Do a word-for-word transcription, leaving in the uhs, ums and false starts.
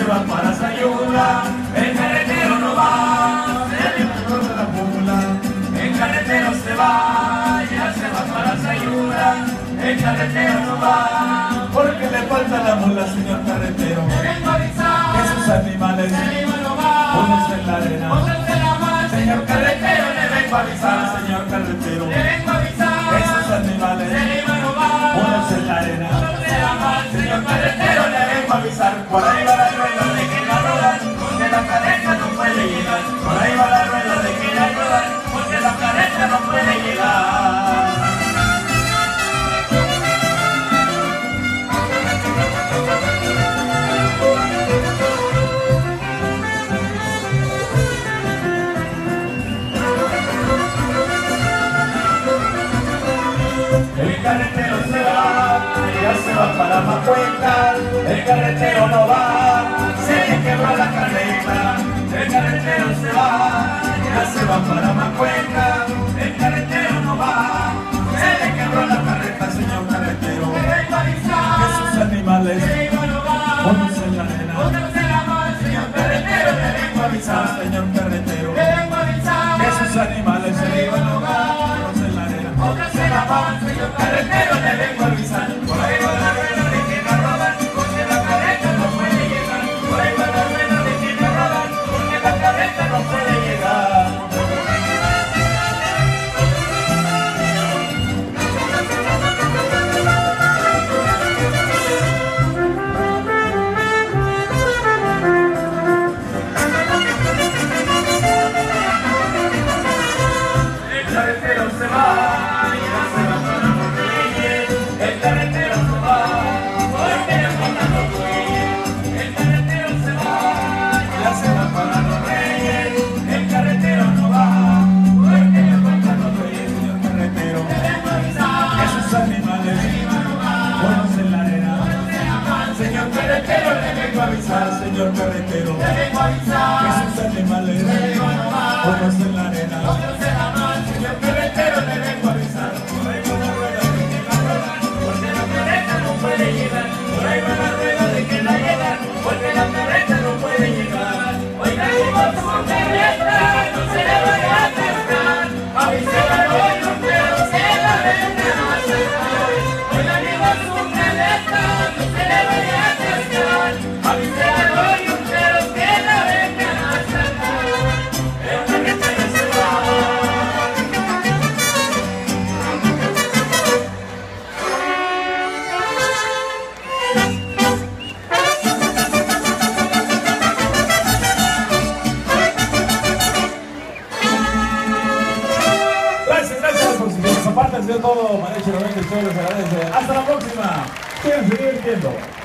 va para Sayula, el carretero no va, se le corta la mula. El carretero se va, ya se va para Sayula, el carretero no va, porque le falta la mula, señor carretero. Le vengo a avisar Que sus animales, se iban a robar, unos en la arena. pónganse la mano, Señor carretero, le vengo a avisar, señor carretero. le vengo a avisar Que sus animales, se iban a robar, unos en la arena. pónganse la mano, Señor carretero, le vengo a avisar, por ahí va la rueda de que la rodan, porque la carreta no puede llegar. Por ahí va la rueda de que la rodan, porque la carreta no puede llegar. El carretero se va, ya se va para Macuenca. El carretero no va, se le quebró la carreta. El carretero se va, ya se va para Macuenca. El carretero no va, se le quebró la carreta, señor carretero. le vengo a Que avisar sus animales, se iban a robar, unos en la arena. pónganse la mano, señor carretero, le vengo a Avisar, avisar, señor carretero. le vengo a avisar Que sus animales se iban a ahogar, unos en la arena. pónganse la mano, señor carretero, le vengo a avisar. Por ahí va la rueda de que la roban, porque la carreta no puede llegar. Por ahí va la rueda de que la roban, porque la carreta no puede llegar. El carretero se va, ya se va para los reyes. El carretero se va, porque le faltan los bueyes. El carretero se va, ya se va para los reyes. El carretero no va, porque le faltan los bueyes, señor carretero. Le vengo a avisar Que sus animales, buenos en la arena. Señor carretero, le vengo a avisar, señor carretero. le vengo a Que avisar sus animales, buenos en la arena. pónganse la mano, Señor carretero, le vengo a avisar. Por ahí va la rueda de que la rodan, porque la carreta no puede llegar. Por ahí va la rueda de que la llegan, porque la carreta no puede llegar. oiga, digo su carreta, no se le vaya a atascar. Avísela hoy, no quiero que la vengan a sacar. Oiga, digo su carreta, no se le vaya a atascar. Avísela hoy, no quiero que la vengan a sacar. El carretero se va. Gracias, gracias por su tiempo. Aparte, ha sido todo. Manecho noventa y ocho les agradece. Hasta la próxima. Sigan divirtiendo.